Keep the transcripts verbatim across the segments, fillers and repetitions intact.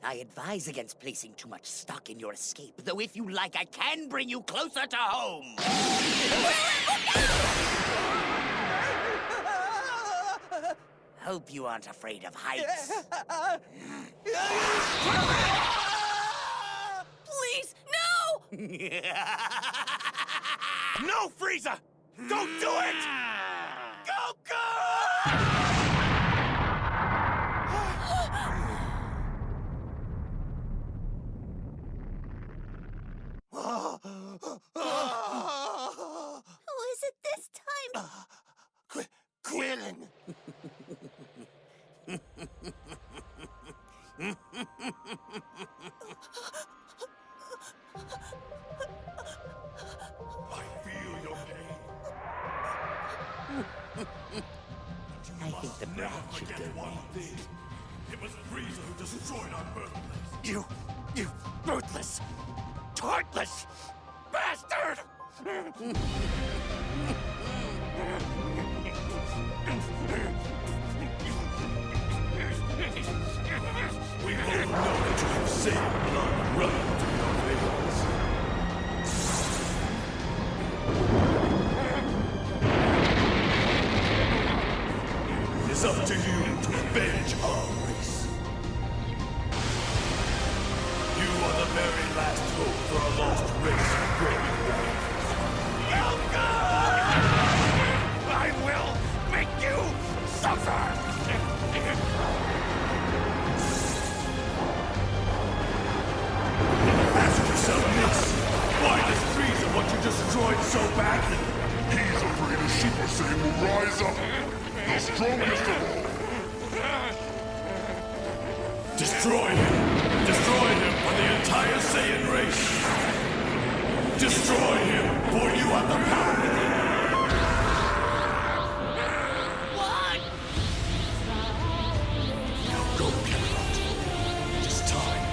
I advise against placing too much stock in your escape, though if you like, I can bring you closer to home. Hope you aren't afraid of heights. Please, no! No, Frieza! Don't do it! Goku! Who is it this time? Qu Krillin! I feel your pain. I think the brat should go Forget one next. thing. It was Frieza who destroyed our birthplace. You, you ruthless, heartless bastard! We both know that you have saved blood running through your veins. It is up to you to avenge our race. You are the very last hope for a lost race of growing warriors. I will make you suffer! Ask yourself this. Why does Frieza want you destroyed so badly? He's afraid a Super Saiyan will rise up, the strongest of all. Destroy him! Destroy him for the entire Saiyan race! Destroy him, for you have the power! What? Now go, Kakarot. It is time.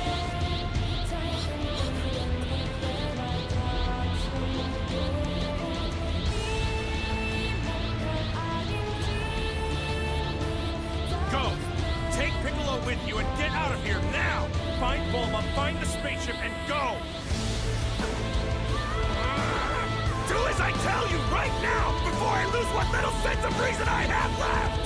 Go! Take Piccolo with you and get out of here now! Find Bulma, find the spaceship, and go! Do as I tell you right now, before I lose what little sense of reason I have left!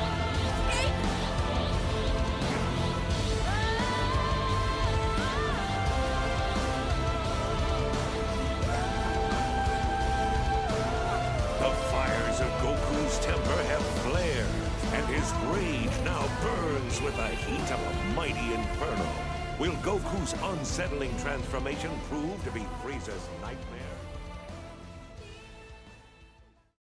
The fires of Goku's temper have flared, and his rage now burns with the heat of a mighty inferno. Will Goku's unsettling transformation prove to be Frieza's nightmare?